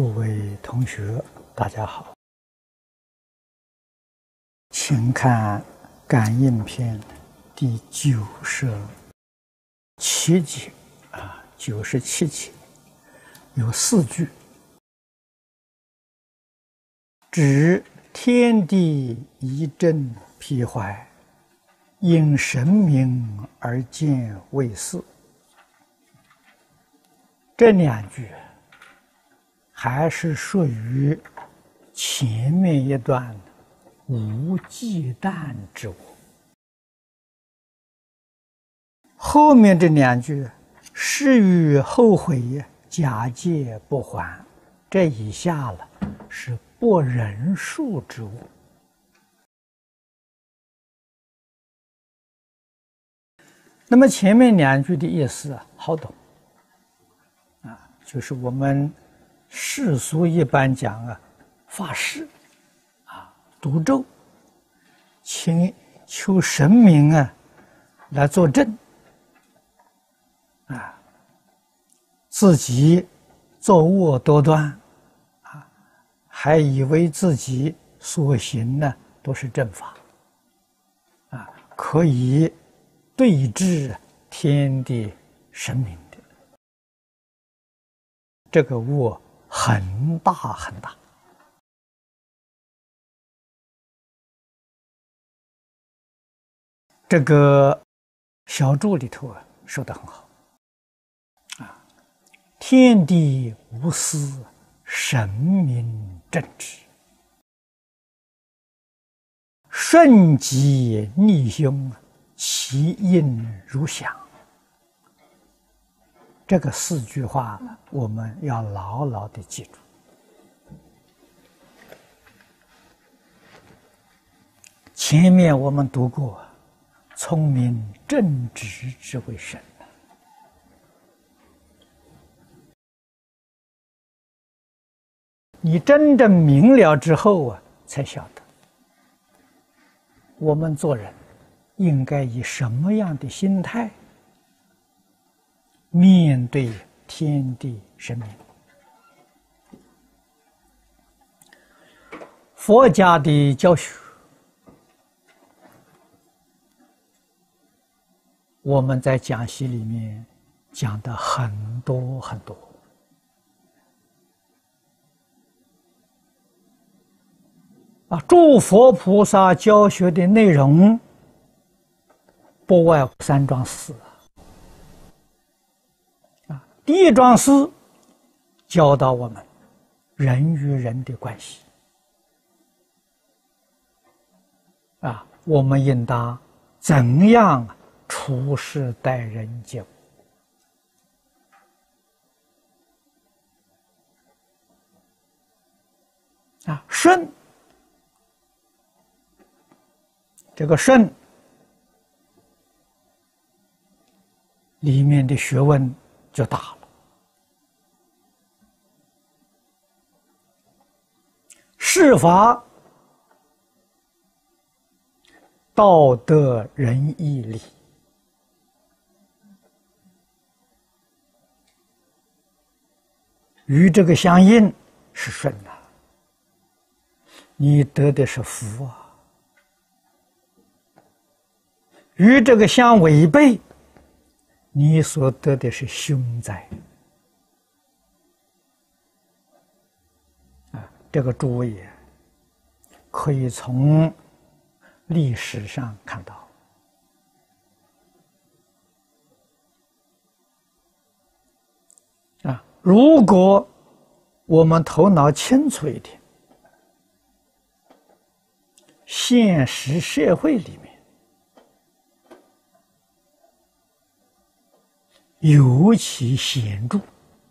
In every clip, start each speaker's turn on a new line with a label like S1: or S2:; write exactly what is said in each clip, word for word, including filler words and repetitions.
S1: 诸位同学，大家好，请看《感应篇》第九十七节啊，九十七节有四句：指天地一震披怀，因神明而见未似。这两句还是属于前面一段无忌惮之我，后面这两句是与后悔假借不还，这以下了是不仁恕之我。那么前面两句的意思好懂啊，就是我们世俗一般讲啊，发誓啊，读咒，请求神明啊来作证啊，自己作恶多端啊，还以为自己所行呢都是正法啊，可以对治天地神明的，这个恶很大很大。这个小注里头啊说得很好啊，天地无私，神明正直，顺吉逆凶，其应如响。这个四句话呢，我们要牢牢地记住。前面我们读过，聪明正直之为神。你真正明了之后啊，才晓得我们做人应该以什么样的心态面对天地神明。佛家的教学，我们在讲习里面讲的很多很多啊，诸佛菩萨教学的内容不外乎三桩事啊。第一桩事教导我们人与人的关系啊，我们应当怎样处事待人接物啊？顺，这个顺里面的学问就大了。事法道德仁义礼，与这个相应是顺的，你得的是福啊；与这个相违背，你所得的是凶灾啊！这个诸位可以从历史上看到啊，如果我们头脑清楚一点，现实社会里面尤其显著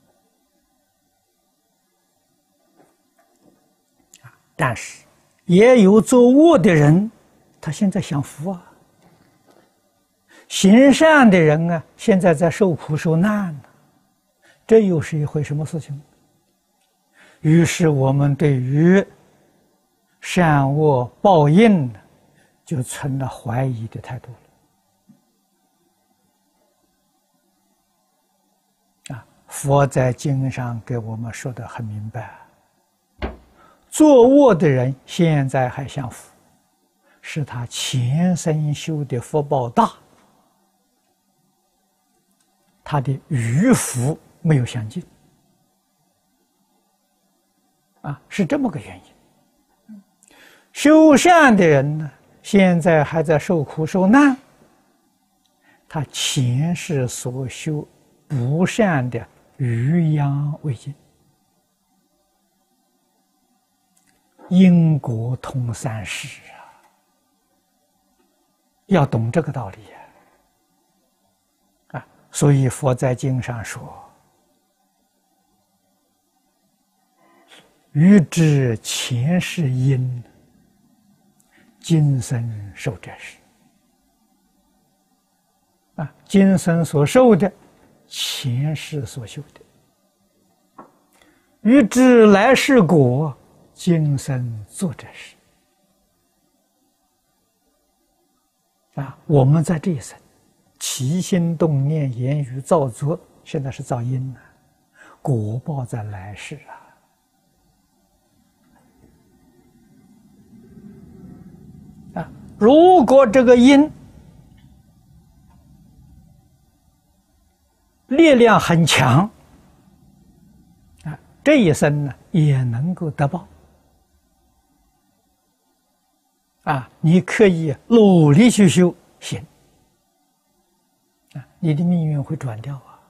S1: 啊，但是也有作恶的人，他现在享福啊；行善的人啊，现在在受苦受难呢，这又是一回什么事情？于是我们对于善恶报应就存了怀疑的态度了。 佛在经上给我们说的很明白，作恶的人现在还享福，是他前生修的福报大，他的余福没有享尽，啊，是这么个原因。修善的人呢，现在还在受苦受难，他前世所修不善的余殃未尽。因果通三世啊，要懂这个道理啊！啊，所以佛在经上说：“欲知前世因，今生受者是。”啊，今生所受的，前世所修的；欲知来世果，今生做者是。啊，我们在这一生起心动念、言语造作，现在是造因呢，果报在来世啊。啊，如果这个因力量很强，啊，这一生呢也能够得报。啊，你可以努力去修行，啊，你的命运会转掉啊！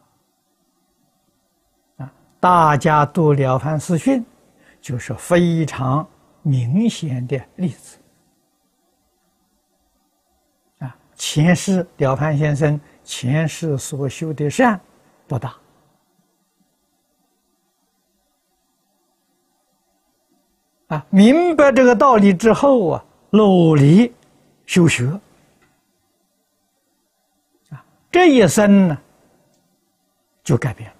S1: 啊，大家读《了凡四训》，就是非常明显的例子。啊，前世了凡先生前世所修的善不大，啊，明白这个道理之后啊，努力修学，啊，这一生呢就改变了。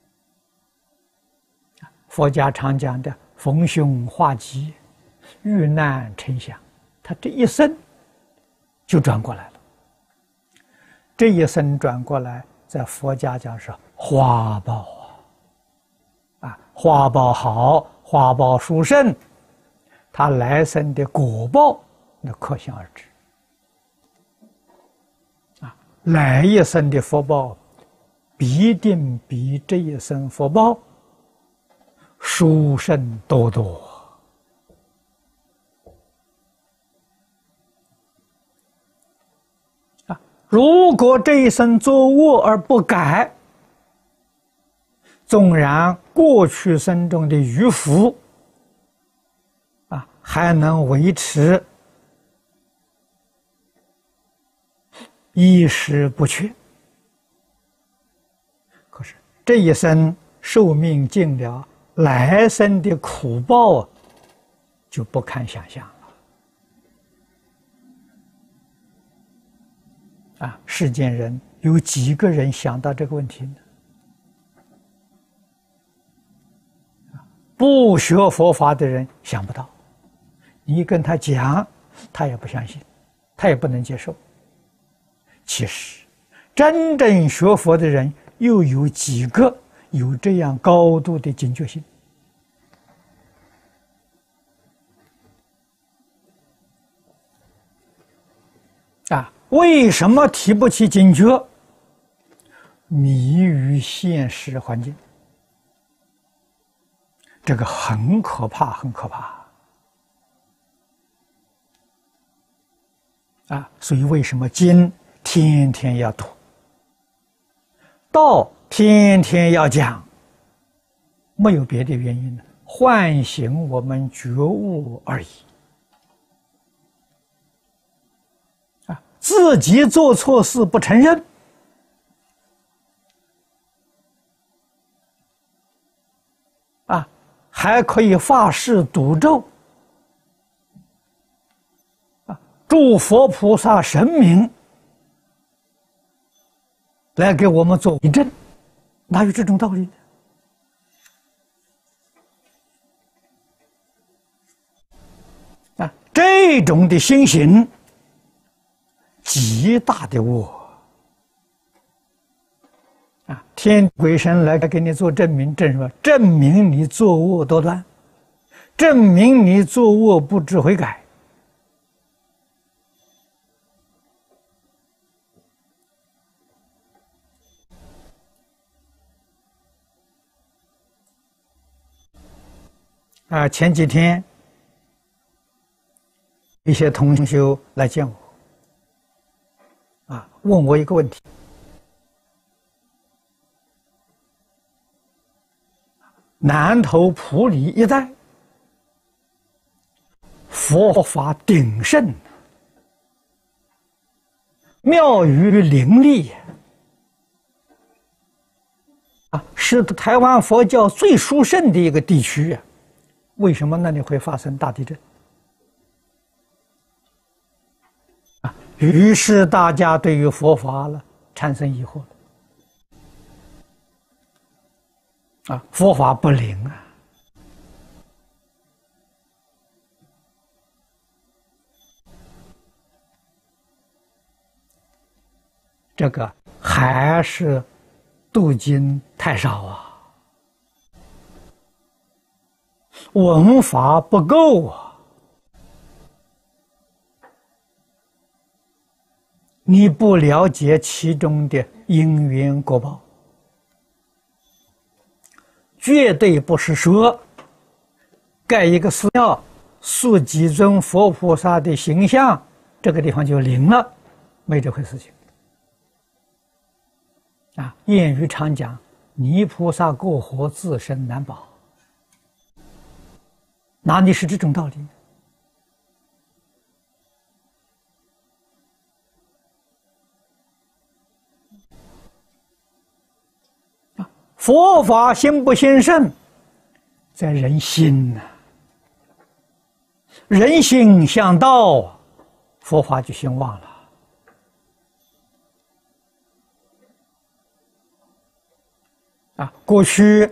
S1: 佛家常讲的逢凶化吉、遇难成祥，他这一生就转过来了。这一生转过来，在佛家讲是花报啊，啊，花报好，花报殊胜。他来生的果报，那可想而知。啊，来一生的福报，必定比这一生福报殊胜多多。啊，如果这一生作恶而不改，纵然过去生中的余福还能维持衣食不缺，可是这一生寿命尽了，来生的苦报就不堪想象了。啊，世间人有几个人想到这个问题呢？不学佛法的人想不到。你跟他讲，他也不相信，他也不能接受。其实，真正学佛的人又有几个有这样高度的警觉性？啊，为什么提不起警觉？迷于现实环境，这个很可怕，很可怕。啊，所以为什么经天天要读，道天天要讲？没有别的原因呢，唤醒我们觉悟而已。啊，自己做错事不承认，啊，还可以发誓赌咒。诸佛菩萨神明来给我们做为证，哪有这种道理呢？啊，这种的心行极大的恶啊！ 天鬼神来给你做证明，证什么？证明你作恶多端，证明你作恶不知悔改。啊，前几天一些同修来见我，啊，问我一个问题。南投埔里一带佛法鼎盛，庙宇林立，啊，是台湾佛教最殊胜的一个地区啊。为什么那里会发生大地震？啊，于是大家对于佛法了产生疑惑了。啊，佛法不灵啊！这个还是读经太少啊，文法不够啊！你不了解其中的因缘果报。绝对不是说盖一个寺庙塑几尊佛菩萨的形象，这个地方就灵了，没这回事情。啊，谚语常讲，泥菩萨过河，自身难保。哪里是这种道理？佛法兴不兴盛，在人心呐、啊。人心向道，佛法就兴旺了。啊，过去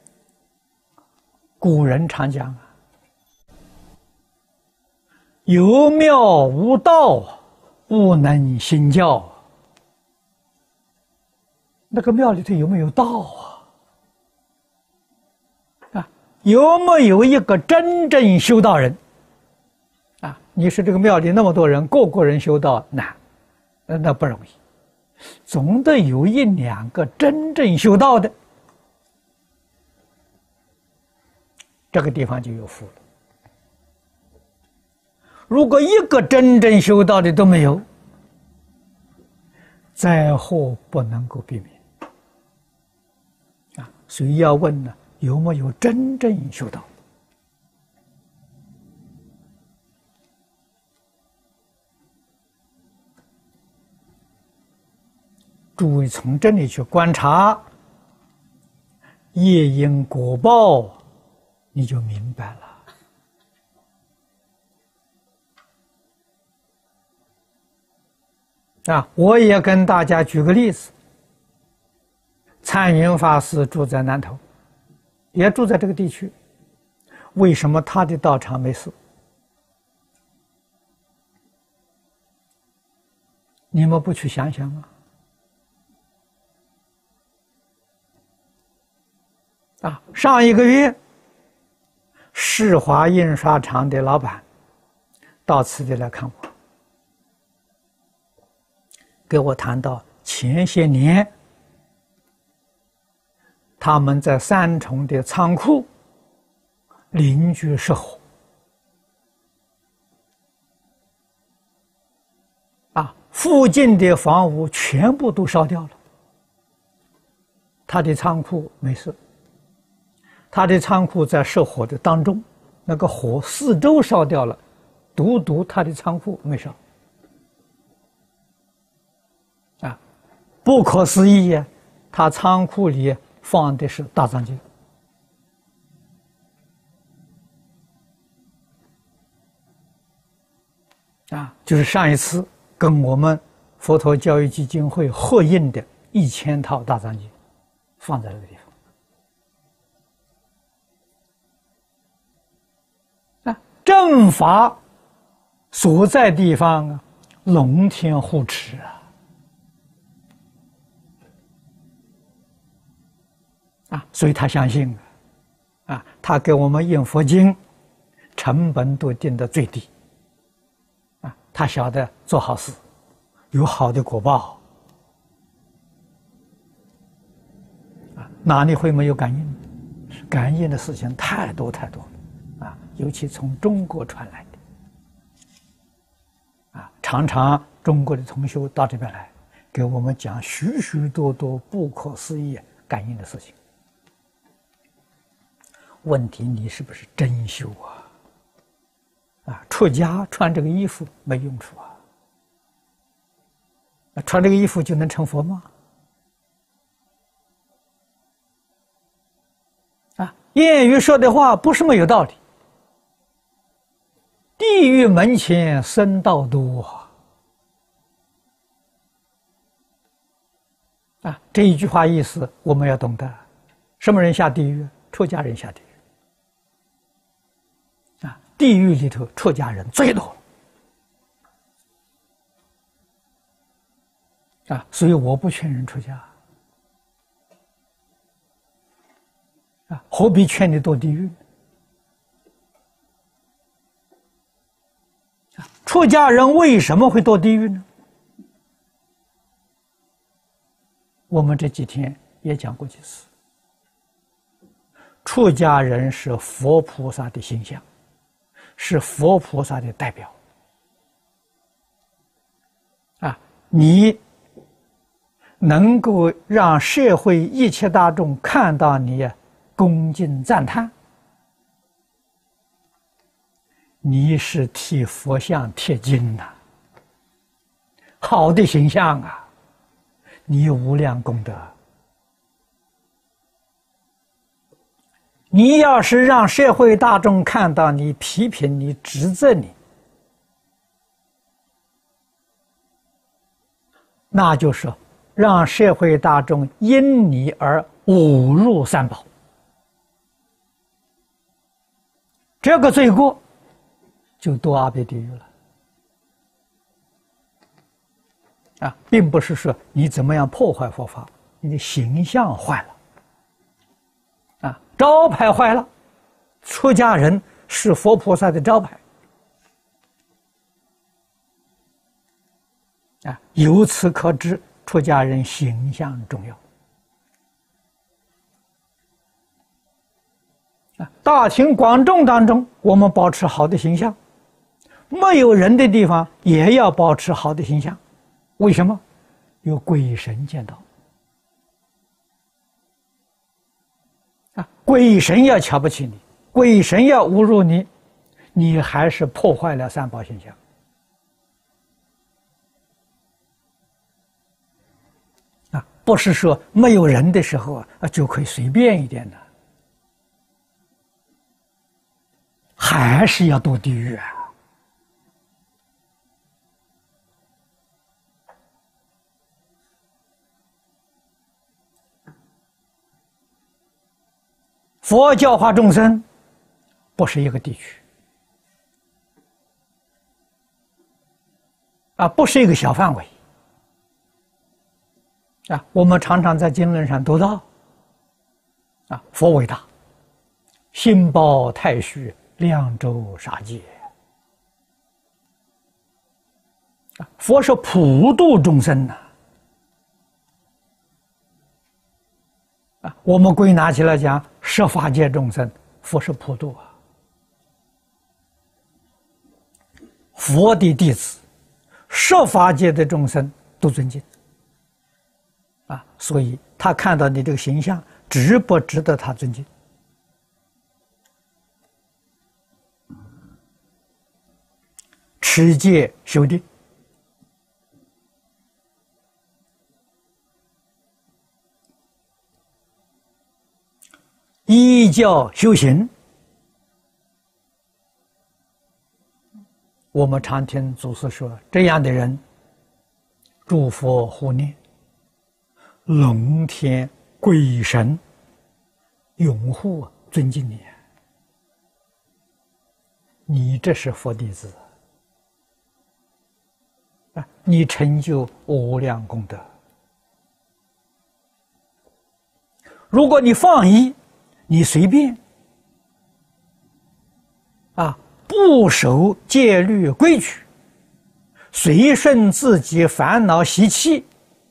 S1: 古人常讲啊，有庙无道，不能兴教。那个庙里头有没有道啊？有没有一个真正修道人？啊，你说这个庙里那么多人，个个人修道难，那不容易，总得有一两个真正修道的，这个地方就有福了。如果一个真正修道的都没有，灾祸不能够避免。啊，所以要问呢，有没有真正修道？诸位从这里去观察业因果报，你就明白了。啊，我也跟大家举个例子。参云法师住在南头，也住在这个地区，为什么他的道场没事？你们不去想想吗？啊，上一个月，世华印刷厂的老板到此地来看我，给我谈到前些年他们在三重的仓库邻居失火，啊，附近的房屋全部都烧掉了，他的仓库没事。他的仓库在失火的当中，那个火四周烧掉了，独独他的仓库没烧。啊，不可思议呀！他仓库里放的是大藏经。啊，就是上一次跟我们佛陀教育基金会合印的一千套大藏经，放在这个地方。正法所在地方啊，龙天护持啊！ 啊，所以他相信啊，他给我们印佛经，成本都定得最低。啊，他晓得做好事，有好的果报。啊，哪里会没有感应？感应的事情太多太多了，啊，尤其从中国传来的。啊，常常中国的同学到这边来，给我们讲许许多多不可思议感应的事情。问题你是不是真修啊？啊，出家穿这个衣服没用处啊！啊，穿这个衣服就能成佛吗？啊，谚语说的话不是没有道理。地狱门前僧道多啊！这一句话意思我们要懂得，什么人下地狱？出家人下地狱。啊，地狱里头出家人最多。啊，所以我不劝人出家。啊，何必劝你堕地狱？出家人为什么会堕地狱呢？我们这几天也讲过几次。出家人是佛菩萨的形象，是佛菩萨的代表。啊，你能够让社会一切大众看到你恭敬赞叹，你是替佛像贴金呐、啊，好的形象啊，你有无量功德。你要是让社会大众看到你、批评你、指责你，那就是让社会大众因你而侮辱三宝，这个罪过就堕阿鼻地狱了。啊，并不是说你怎么样破坏佛法，你的形象坏了。啊，招牌坏了，出家人是佛菩萨的招牌。啊，由此可知，出家人形象重要。啊，大庭广众当中，我们保持好的形象；没有人的地方，也要保持好的形象。为什么？有鬼神见到。啊，鬼神要瞧不起你，鬼神要侮辱你，你还是破坏了三宝形象。啊，不是说没有人的时候啊就可以随便一点的，还是要堕地狱啊。佛教化众生不是一个地区啊，不是一个小范围啊。我们常常在经论上读到啊，佛伟大，心包太虚，量周杀戒啊。佛是普度众生呐、啊。啊，我们归纳起来讲，十法界众生，佛是普度啊。佛的弟子，十法界的众生都尊敬啊，所以他看到你这个形象，值不值得他尊敬？持戒修定，依教修行。我们常听祖师说，这样的人诸佛护念，龙天鬼神拥护尊敬你，你这是佛弟子啊，你成就无量功德。 如果你放逸，你随便，啊，不守戒律规矩，随顺自己烦恼习气，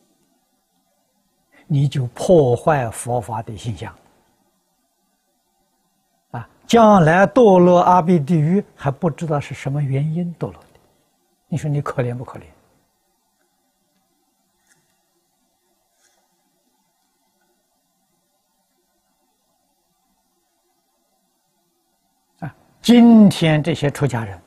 S1: 你就破坏佛法的形象。啊，将来堕落阿鼻地狱还不知道是什么原因堕落的，你说你可怜不可怜？啊，今天这些出家人，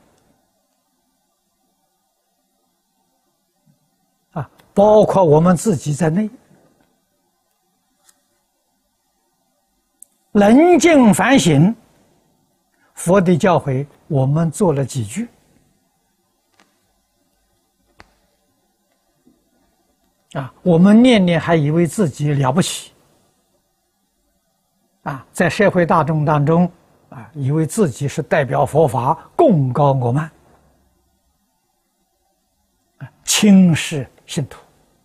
S1: 啊，包括我们自己在内，冷静反省佛的教诲，我们做了几句啊，我们念念还以为自己了不起啊，在社会大众当中啊，以为自己是代表佛法，功高我慢，啊，轻视信徒。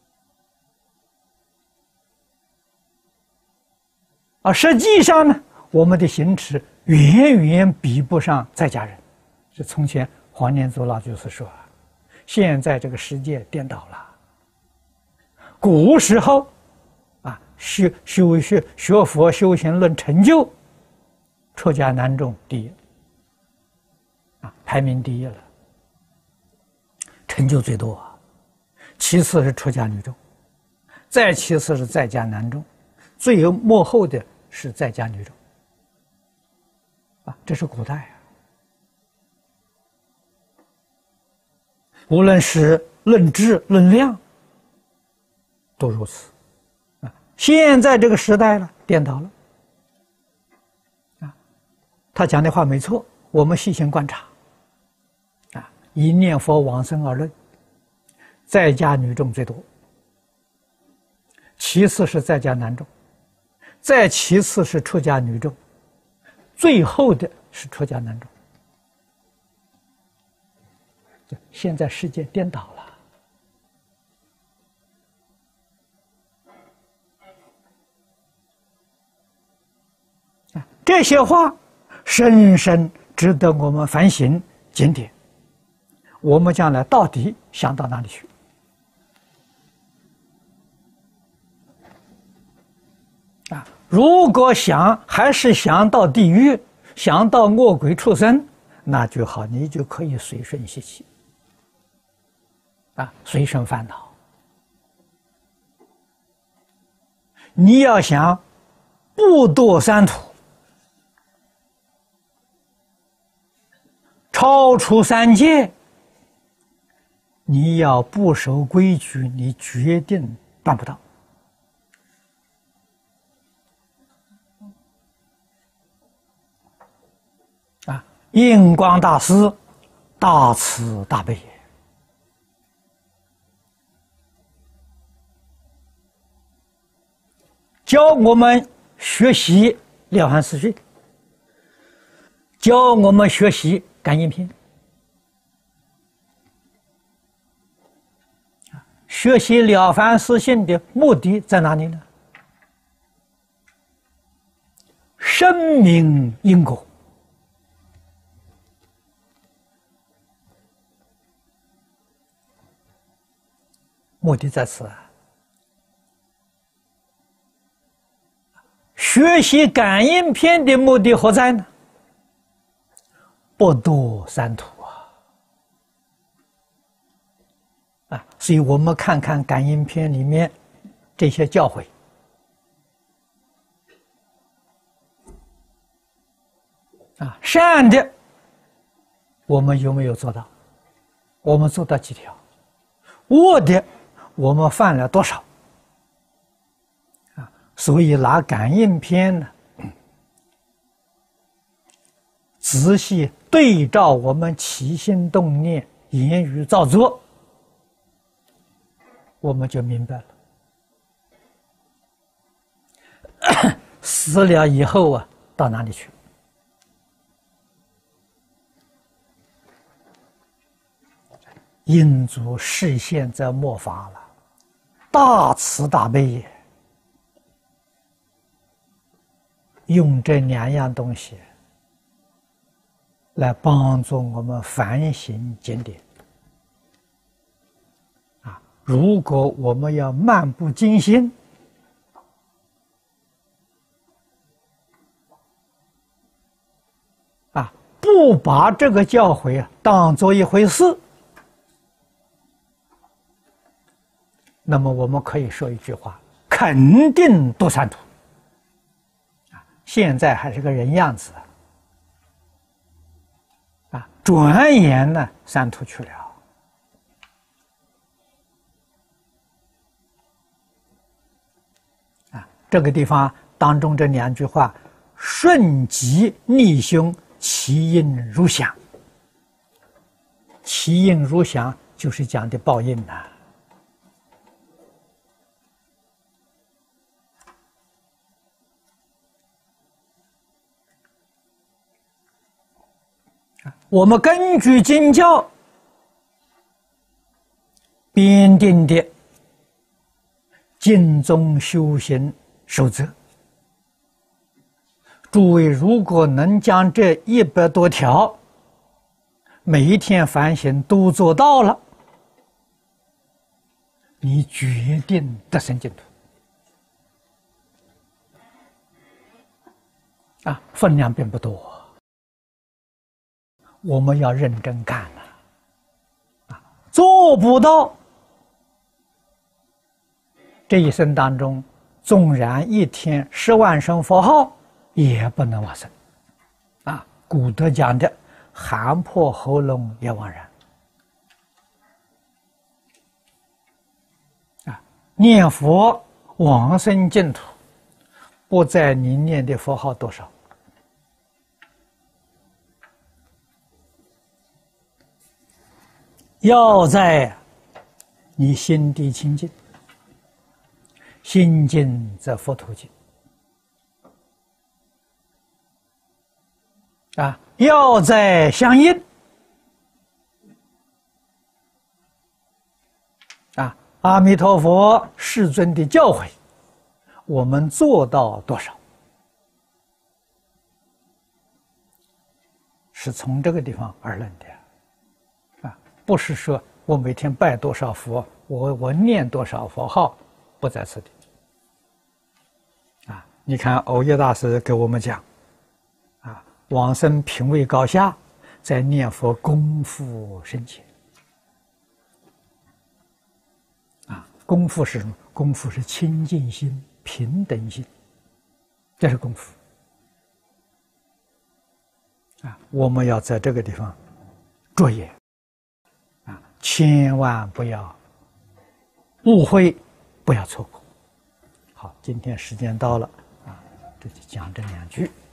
S1: 而实际上呢，我们的行持远远比不上在家人。是从前黄念祖老居士说，现在这个世界颠倒了。古时候啊，修修学学佛修行论成就，出家男众第一，啊，排名第一了，成就最多啊。其次是出家女众，再其次是在家男众，最末后的是在家女众。啊，这是古代啊。无论是论质论量，都如此。啊，现在这个时代了，颠倒了。啊，他讲的话没错，我们细心观察。啊，以念佛往生而论，在家女众最多，其次是在家男众，再其次是出家女众，最后的是出家男众。现在世界颠倒了。啊，这些话深深值得我们反省检点。我们将来到底想到哪里去？啊，如果想还是想到地狱，想到恶鬼畜生，那就好，你就可以随顺习气，啊，随顺烦恼。你要想不堕三途，超出三界，你要不守规矩，你决定办不到。啊，印光大师大慈大悲也，教我们学习《了凡四训》，教我们学习《感应篇》。学习《了凡四训》的目的在哪里呢？深明因果。目的在此啊。学习感应篇的目的何在呢？不堕三途啊！啊，所以我们看看感应篇里面这些教诲，啊，善的我们有没有做到？我们做到几条？恶的我们犯了多少？啊，所以拿感应篇呢，仔细对照我们起心动念、言语造作，我们就明白了。死了以后啊，到哪里去？因祖示现在末法了，大慈大悲也。 用这两样东西来帮助我们反省经典。啊，如果我们要漫不经心，啊，不把这个教诲当做一回事，那么我们可以说一句话：肯定堕三途。啊，现在还是个人样子，啊，转眼呢三途去了。啊，这个地方当中这两句话：顺吉逆凶，其应如响。其应如响就是讲的报应呐。我们根据经教编定的经宗修行守则，诸位如果能将这一百多条每一天反省都做到了，你决定得生净土。啊，分量并不多。我们要认真干了，啊，做不到，这一生当中，纵然一天十万声佛号，也不能往生。啊，古德讲的“喊破喉咙也枉然”。啊，念佛往生净土，不在你念的佛号多少。要在你心地清净，心净则佛土净。啊，要在相应。啊，阿弥陀佛世尊的教诲，我们做到多少？是从这个地方而论的。不是说我每天拜多少佛，我我念多少佛号，不在此地。啊，你看藕益大师给我们讲，啊，往生品位高下，在念佛功夫深浅。啊，功夫是什么？功夫是清净心、平等心，这是功夫。啊，我们要在这个地方着眼。千万不要误会，不要错过。好，今天时间到了啊，这就讲这两句。